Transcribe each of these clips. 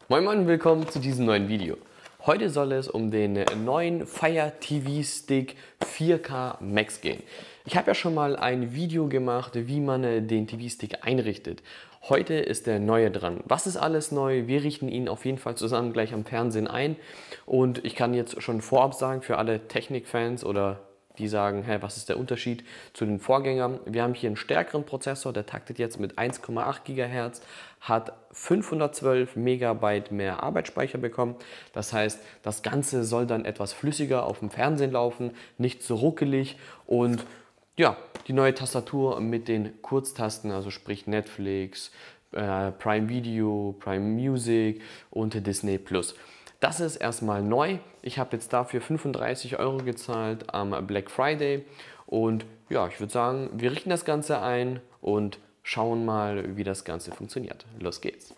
Moin Moin, willkommen zu diesem neuen Video. Heute soll es um den neuen Fire TV Stick 4K Max gehen. Ich habe ja schon mal ein Video gemacht, wie man den TV Stick einrichtet. Heute ist der neue dran. Was ist alles neu? Wir richten ihn auf jeden Fall zusammen gleich am Fernsehen ein. Und ich kann jetzt schon vorab sagen, für alle Technikfans oder die sagen, hey, was ist der Unterschied zu den Vorgängern? Wir haben hier einen stärkeren Prozessor, der taktet jetzt mit 1,8 GHz, hat 512 MB mehr Arbeitsspeicher bekommen. Das heißt, das Ganze soll dann etwas flüssiger auf dem Fernsehen laufen, nicht so ruckelig und ja, die neue Tastatur mit den Kurztasten, also sprich Netflix, Prime Video, Prime Music und Disney Plus. Das ist erstmal neu. Ich habe jetzt dafür 35 € gezahlt am Black Friday. Und ja, ich würde sagen, wir richten das Ganze ein und schauen mal, wie das Ganze funktioniert. Los geht's!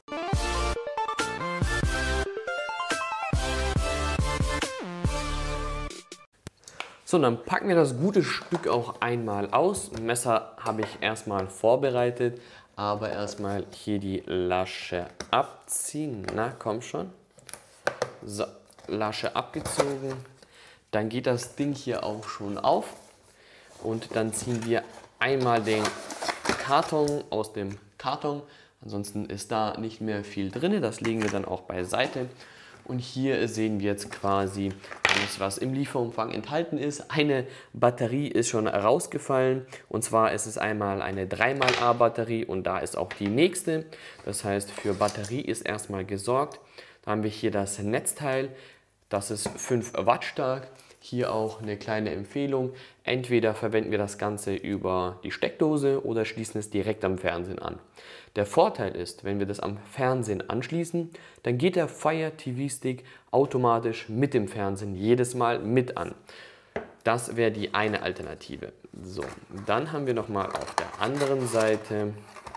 So, dann packen wir das gute Stück auch einmal aus. Ein Messer habe ich erstmal vorbereitet, aber erstmal hier die Lasche abziehen. Na, komm schon. So, Lasche abgezogen, dann geht das Ding hier auch schon auf und dann ziehen wir einmal den Karton aus dem Karton, ansonsten ist da nicht mehr viel drin, das legen wir dann auch beiseite und hier sehen wir jetzt quasi alles, was im Lieferumfang enthalten ist. Eine Batterie ist schon rausgefallen und zwar ist es einmal eine 3xA Batterie und da ist auch die nächste, das heißt für Batterie ist erstmal gesorgt. Da haben wir hier das Netzteil, das ist 5 Watt stark. Hier auch eine kleine Empfehlung, entweder verwenden wir das Ganze über die Steckdose oder schließen es direkt am Fernsehen an. Der Vorteil ist, wenn wir das am Fernsehen anschließen, dann geht der Fire TV Stick automatisch mit dem Fernsehen jedes Mal mit an. Das wäre die eine Alternative. So, dann haben wir nochmal auf der anderen Seite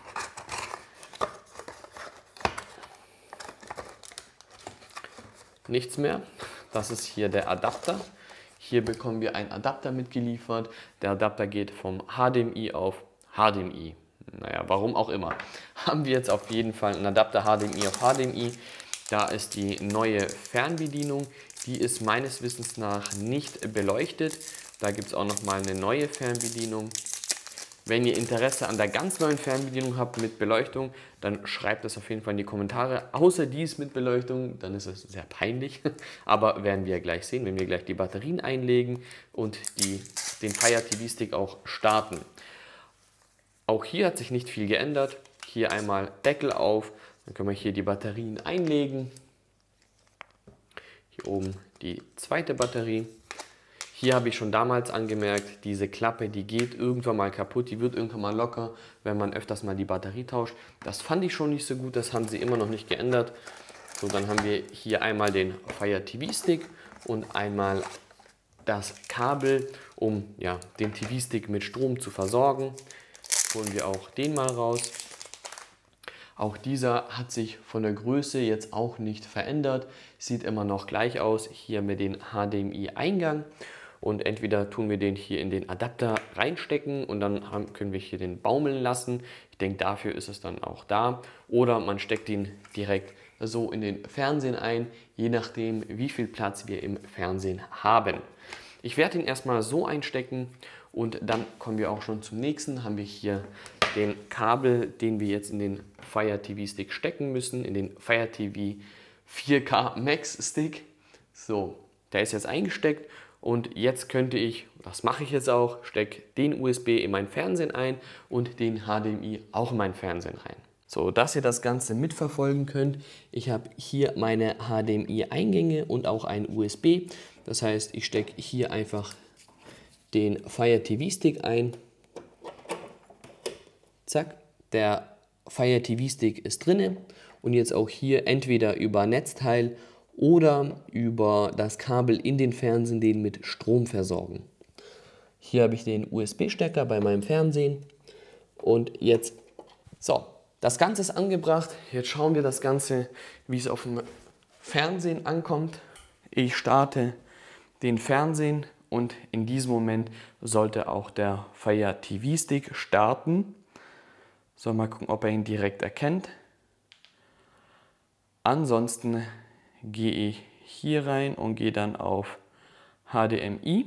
nichts mehr. Das ist hier der Adapter. Hier bekommen wir einen Adapter mitgeliefert. Der Adapter geht vom HDMI auf HDMI. Naja, warum auch immer. Haben wir jetzt auf jeden Fall einen Adapter HDMI auf HDMI. Da ist die neue Fernbedienung. Die ist meines Wissens nach nicht beleuchtet. Da gibt es auch noch mal eine neue Fernbedienung. Wenn ihr Interesse an der ganz neuen Fernbedienung habt mit Beleuchtung, dann schreibt es auf jeden Fall in die Kommentare. Außer dies mit Beleuchtung, dann ist es sehr peinlich. Aber werden wir gleich sehen, wenn wir gleich die Batterien einlegen und den Fire TV Stick auch starten. Auch hier hat sich nicht viel geändert. Hier einmal Deckel auf, dann können wir hier die Batterien einlegen. Hier oben die zweite Batterie. Hier habe ich schon damals angemerkt, diese Klappe, die geht irgendwann mal kaputt, die wird irgendwann mal locker, wenn man öfters mal die Batterie tauscht. Das fand ich schon nicht so gut, das haben sie immer noch nicht geändert. So, dann haben wir hier einmal den Fire TV Stick und einmal das Kabel, um ja, den TV Stick mit Strom zu versorgen. Holen wir auch den mal raus. Auch dieser hat sich von der Größe jetzt auch nicht verändert, sieht immer noch gleich aus, hier mit dem HDMI-Eingang. Und entweder tun wir den hier in den Adapter reinstecken und dann können wir hier den baumeln lassen. Ich denke, dafür ist es dann auch da. Oder man steckt ihn direkt so in den Fernsehen ein, je nachdem, wie viel Platz wir im Fernsehen haben. Ich werde ihn erstmal so einstecken und dann kommen wir auch schon zum nächsten. Haben wir hier den Kabel, den wir jetzt in den Fire TV Stick stecken müssen, in den Fire TV 4K Max Stick. So, der ist jetzt eingesteckt. Und jetzt könnte ich, das mache ich jetzt auch, stecke den USB in mein Fernsehen ein und den HDMI auch in mein Fernsehen rein. So, dass ihr das Ganze mitverfolgen könnt, ich habe hier meine HDMI-Eingänge und auch ein USB. Das heißt, ich stecke hier einfach den Fire TV Stick ein. Zack, der Fire TV Stick ist drinne und jetzt auch hier entweder über Netzteil oder über das Kabel in den Fernsehen den mit Strom versorgen. Hier habe ich den USB-Stecker bei meinem Fernsehen und jetzt, so, das Ganze ist angebracht. Jetzt schauen wir das Ganze, wie es auf dem Fernsehen ankommt. Ich starte den Fernsehen und in diesem Moment sollte auch der Fire TV Stick starten. So, mal gucken, ob er ihn direkt erkennt. Ansonsten gehe ich hier rein und gehe dann auf HDMI.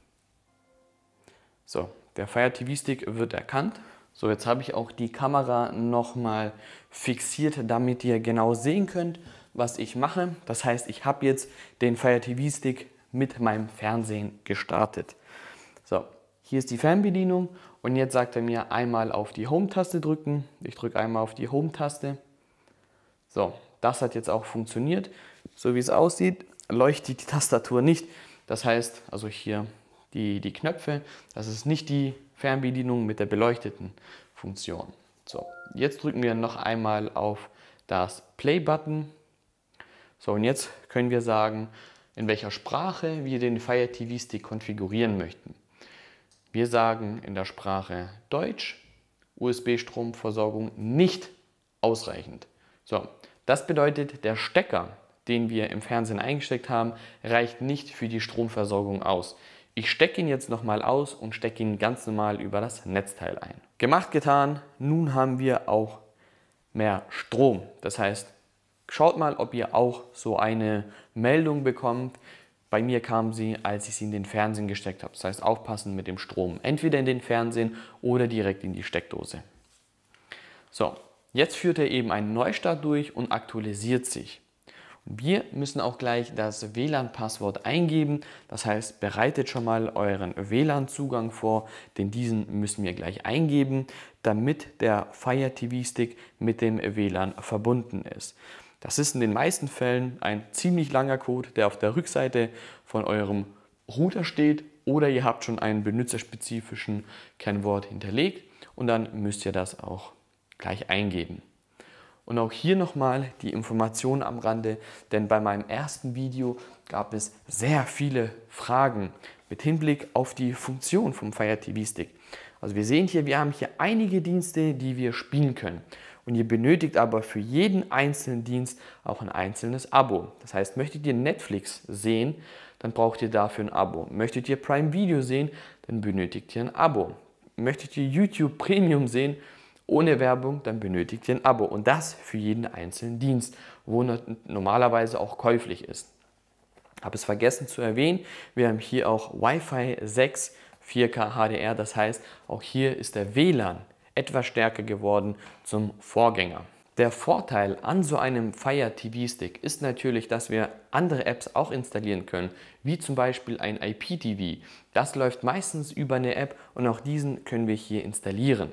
So, der Fire TV Stick wird erkannt. So, jetzt habe ich auch die Kamera nochmal fixiert, damit ihr genau sehen könnt, was ich mache. Das heißt, ich habe jetzt den Fire TV Stick mit meinem Fernsehen gestartet. So, hier ist die Fernbedienung und jetzt sagt er mir einmal auf die Home-Taste drücken. Ich drücke einmal auf die Home-Taste. So, das hat jetzt auch funktioniert. So wie es aussieht, leuchtet die Tastatur nicht. Das heißt, also hier die Knöpfe, das ist nicht die Fernbedienung mit der beleuchteten Funktion. So, jetzt drücken wir noch einmal auf das Play-Button. So, und jetzt können wir sagen, in welcher Sprache wir den Fire TV Stick konfigurieren möchten. Wir sagen in der Sprache Deutsch, USB-Stromversorgung nicht ausreichend. So, das bedeutet, der Stecker, den wir im Fernsehen eingesteckt haben, reicht nicht für die Stromversorgung aus. Ich stecke ihn jetzt nochmal aus und stecke ihn ganz normal über das Netzteil ein. Gemacht, getan. Nun haben wir auch mehr Strom. Das heißt, schaut mal, ob ihr auch so eine Meldung bekommt. Bei mir kam sie, als ich sie in den Fernsehen gesteckt habe. Das heißt, aufpassen mit dem Strom. Entweder in den Fernsehen oder direkt in die Steckdose. So, jetzt führt er eben einen Neustart durch und aktualisiert sich. Wir müssen auch gleich das WLAN-Passwort eingeben. Das heißt, bereitet schon mal euren WLAN-Zugang vor, denn diesen müssen wir gleich eingeben, damit der Fire TV Stick mit dem WLAN verbunden ist. Das ist in den meisten Fällen ein ziemlich langer Code, der auf der Rückseite von eurem Router steht, oder ihr habt schon einen benutzerspezifischen Kennwort hinterlegt und dann müsst ihr das auch gleich eingeben. Und auch hier nochmal die Information am Rande, denn bei meinem ersten Video gab es sehr viele Fragen mit Hinblick auf die Funktion vom Fire TV Stick. Also wir sehen hier, wir haben hier einige Dienste, die wir spielen können. Und ihr benötigt aber für jeden einzelnen Dienst auch ein einzelnes Abo. Das heißt, möchtet ihr Netflix sehen, dann braucht ihr dafür ein Abo. Möchtet ihr Prime Video sehen, dann benötigt ihr ein Abo. Möchtet ihr YouTube Premium sehen, ohne Werbung, dann benötigt ihr ein Abo. Und das für jeden einzelnen Dienst, wo normalerweise auch käuflich ist. Habe es vergessen zu erwähnen, wir haben hier auch Wi-Fi 6, 4K HDR. Das heißt, auch hier ist der WLAN etwas stärker geworden zum Vorgänger. Der Vorteil an so einem Fire TV Stick ist natürlich, dass wir andere Apps auch installieren können, wie zum Beispiel ein IPTV. Das läuft meistens über eine App und auch diesen können wir hier installieren.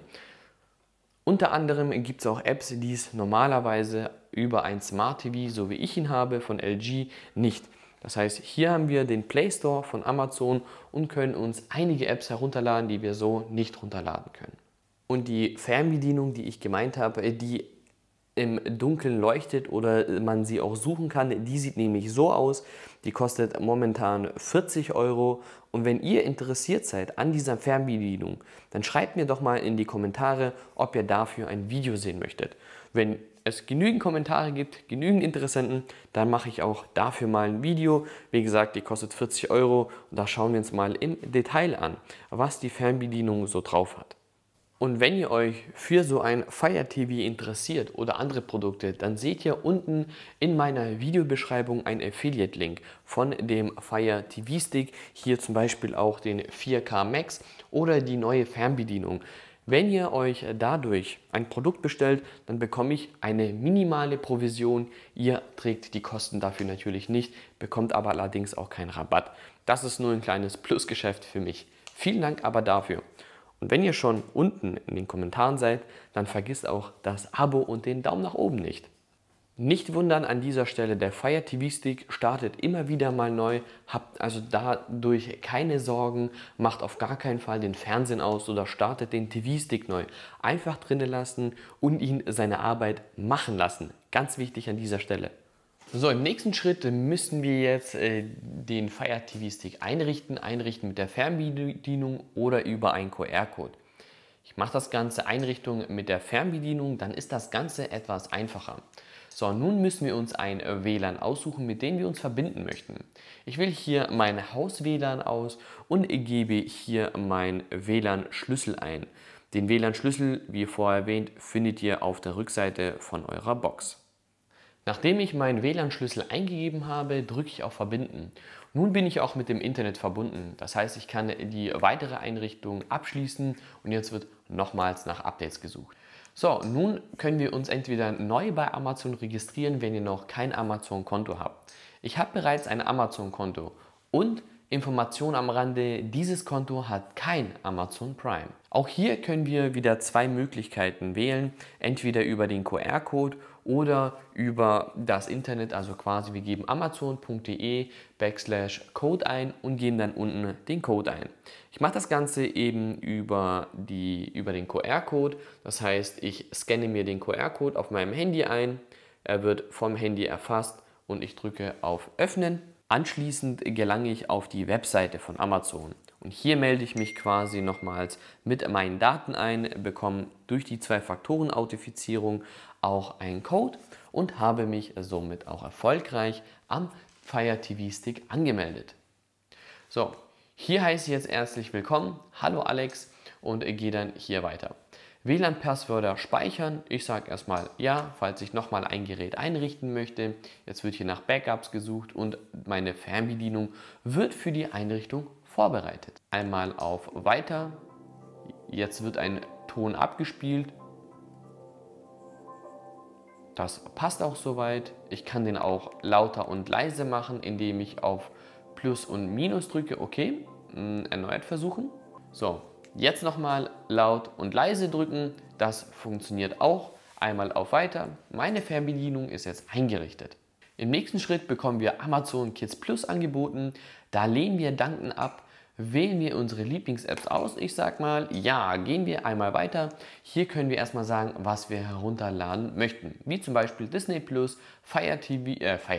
Unter anderem gibt es auch Apps, die es normalerweise über ein Smart TV, so wie ich ihn habe, von LG, nicht. Das heißt, hier haben wir den Play Store von Amazon und können uns einige Apps herunterladen, die wir so nicht runterladen können. Und die Fernbedienung, die ich gemeint habe, die im Dunkeln leuchtet oder man sie auch suchen kann, die sieht nämlich so aus. Die kostet momentan 40 €. Und wenn ihr interessiert seid an dieser Fernbedienung, dann schreibt mir doch mal in die Kommentare, ob ihr dafür ein Video sehen möchtet. Wenn es genügend Kommentare gibt, genügend Interessenten, dann mache ich auch dafür mal ein Video. Wie gesagt, die kostet 40 € und da schauen wir uns mal im Detail an, was die Fernbedienung so drauf hat. Und wenn ihr euch für so ein Fire TV interessiert oder andere Produkte, dann seht ihr unten in meiner Videobeschreibung einen Affiliate-Link von dem Fire TV Stick, hier zum Beispiel auch den 4K Max oder die neue Fernbedienung. Wenn ihr euch dadurch ein Produkt bestellt, dann bekomme ich eine minimale Provision. Ihr trägt die Kosten dafür natürlich nicht, bekommt aber allerdings auch keinen Rabatt. Das ist nur ein kleines Plusgeschäft für mich. Vielen Dank aber dafür. Und wenn ihr schon unten in den Kommentaren seid, dann vergisst auch das Abo und den Daumen nach oben nicht. Nicht wundern an dieser Stelle, der Fire TV Stick startet immer wieder mal neu, habt also dadurch keine Sorgen, macht auf gar keinen Fall den Fernsehen aus oder startet den TV Stick neu. Einfach drinnen lassen und ihn seine Arbeit machen lassen. Ganz wichtig an dieser Stelle. So, im nächsten Schritt müssen wir jetzt den Fire TV Stick einrichten mit der Fernbedienung oder über einen QR-Code. Ich mache das Ganze Einrichtung mit der Fernbedienung, dann ist das Ganze etwas einfacher. So, nun müssen wir uns ein WLAN aussuchen, mit dem wir uns verbinden möchten. Ich wähle hier mein Haus-WLAN aus und gebe hier meinen WLAN-Schlüssel ein. Den WLAN-Schlüssel, wie vorher erwähnt, findet ihr auf der Rückseite von eurer Box. Nachdem ich meinen WLAN-Schlüssel eingegeben habe, drücke ich auf Verbinden. Nun bin ich auch mit dem Internet verbunden. Das heißt, ich kann die weitere Einrichtung abschließen und jetzt wird nochmals nach Updates gesucht. So, nun können wir uns entweder neu bei Amazon registrieren, wenn ihr noch kein Amazon-Konto habt. Ich habe bereits ein Amazon-Konto und Information am Rande, dieses Konto hat kein Amazon Prime. Auch hier können wir wieder zwei Möglichkeiten wählen, entweder über den QR-Code oder über das Internet, also quasi wir geben amazon.de/Code ein und geben dann unten den Code ein. Ich mache das Ganze eben über den QR-Code, das heißt, ich scanne mir den QR-Code auf meinem Handy ein, er wird vom Handy erfasst und ich drücke auf Öffnen. Anschließend gelange ich auf die Webseite von Amazon und hier melde ich mich quasi nochmals mit meinen Daten ein, bekomme durch die 2-Faktoren-Authentifizierung auch einen Code und habe mich somit auch erfolgreich am Fire TV Stick angemeldet. So, hier heiße ich jetzt herzlich willkommen, hallo Alex und gehe dann hier weiter. WLAN-Passwörter speichern. Ich sage erstmal ja, falls ich nochmal ein Gerät einrichten möchte. Jetzt wird hier nach Backups gesucht und meine Fernbedienung wird für die Einrichtung vorbereitet. Einmal auf Weiter. Jetzt wird ein Ton abgespielt. Das passt auch soweit. Ich kann den auch lauter und leise machen, indem ich auf Plus und Minus drücke. Okay, erneut versuchen. So. Jetzt nochmal laut und leise drücken, das funktioniert auch. Einmal auf Weiter. Meine Fernbedienung ist jetzt eingerichtet. Im nächsten Schritt bekommen wir Amazon Kids Plus angeboten. Da lehnen wir Danken ab, wählen wir unsere Lieblings-Apps aus. Ich sage mal, ja, gehen wir einmal weiter. Hier können wir erstmal sagen, was wir herunterladen möchten. Wie zum Beispiel Disney Plus, Fire TV,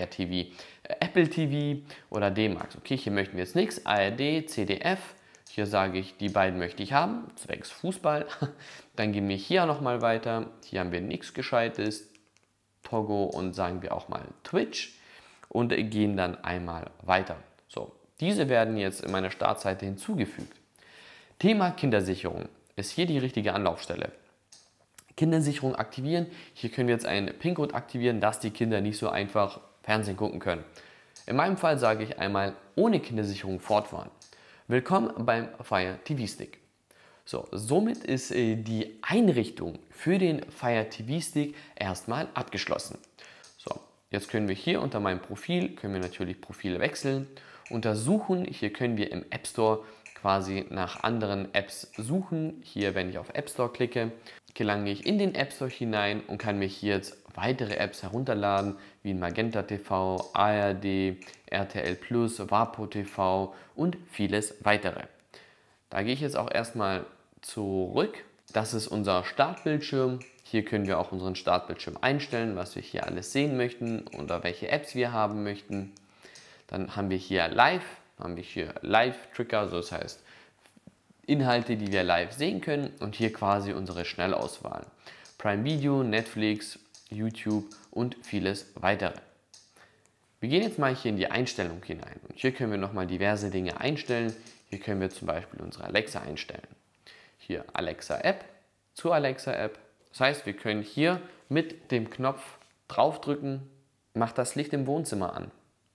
Apple TV oder D-Max. Okay, hier möchten wir jetzt nichts. ARD, CDF. Hier sage ich, die beiden möchte ich haben, zwecks Fußball. Dann gehen wir hier nochmal weiter. Hier haben wir nichts Gescheites, Togo und sagen wir auch mal Twitch und gehen dann einmal weiter. So, diese werden jetzt in meiner Startseite hinzugefügt. Thema Kindersicherung ist hier die richtige Anlaufstelle. Kindersicherung aktivieren. Hier können wir jetzt einen PIN-Code aktivieren, dass die Kinder nicht so einfach Fernsehen gucken können. In meinem Fall sage ich einmal ohne Kindersicherung fortfahren. Willkommen beim Fire TV Stick. So, somit ist die Einrichtung für den Fire TV Stick erstmal abgeschlossen. So, jetzt können wir hier unter meinem Profil, können wir natürlich Profile wechseln, untersuchen. Hier können wir im App Store quasi nach anderen Apps suchen. Hier, wenn ich auf App Store klicke, gelange ich in den App Store hinein und kann mir hier jetzt weitere Apps herunterladen, wie Magenta TV, ARD, RTL Plus, Wapo TV und vieles weitere. Da gehe ich jetzt auch erstmal zurück. Das ist unser Startbildschirm. Hier können wir auch unseren Startbildschirm einstellen, was wir hier alles sehen möchten oder welche Apps wir haben möchten. Dann haben wir hier Live-Trigger, so das heißt Inhalte, die wir live sehen können und hier quasi unsere Schnellauswahl. Prime Video, Netflix, YouTube und vieles weitere. Wir gehen jetzt mal hier in die Einstellung hinein und hier können wir nochmal diverse Dinge einstellen. Hier können wir zum Beispiel unsere Alexa einstellen. Hier Alexa App zur Alexa App. Das heißt, wir können hier mit dem Knopf draufdrücken, macht das Licht im Wohnzimmer an.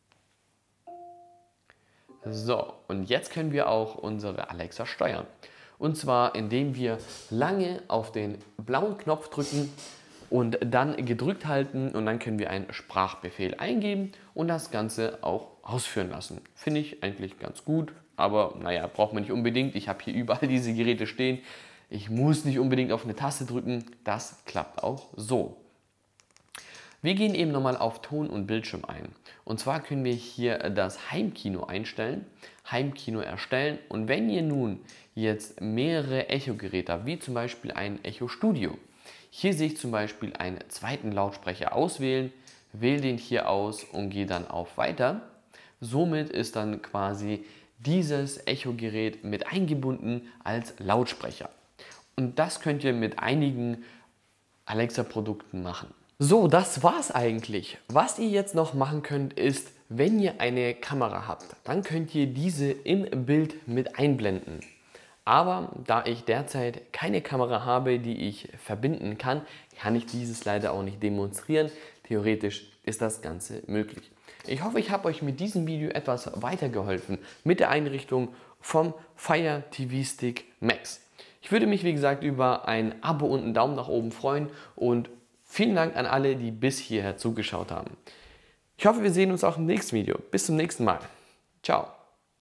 So, und jetzt können wir auch unsere Alexa steuern. Und zwar, indem wir lange auf den blauen Knopf drücken und dann gedrückt halten und dann können wir einen Sprachbefehl eingeben und das Ganze auch ausführen lassen. Finde ich eigentlich ganz gut, aber naja, braucht man nicht unbedingt. Ich habe hier überall diese Geräte stehen. Ich muss nicht unbedingt auf eine Taste drücken. Das klappt auch so. Wir gehen eben nochmal auf Ton und Bildschirm ein. Und zwar können wir hier das Heimkino einstellen, Heimkino erstellen. Und wenn ihr nun jetzt mehrere Echo-Geräte habt, wie zum Beispiel ein Echo Studio, hier sehe ich zum Beispiel einen zweiten Lautsprecher auswählen, wähle den hier aus und gehe dann auf Weiter. Somit ist dann quasi dieses Echo-Gerät mit eingebunden als Lautsprecher. Und das könnt ihr mit einigen Alexa-Produkten machen. So, das war's eigentlich. Was ihr jetzt noch machen könnt, ist, wenn ihr eine Kamera habt, dann könnt ihr diese im Bild mit einblenden. Aber da ich derzeit keine Kamera habe, die ich verbinden kann, kann ich dieses leider auch nicht demonstrieren. Theoretisch ist das Ganze möglich. Ich hoffe, ich habe euch mit diesem Video etwas weitergeholfen mit der Einrichtung vom Fire TV Stick Max. Ich würde mich, wie gesagt, über ein Abo und einen Daumen nach oben freuen und vielen Dank an alle, die bis hierher zugeschaut haben. Ich hoffe, wir sehen uns auch im nächsten Video. Bis zum nächsten Mal. Ciao.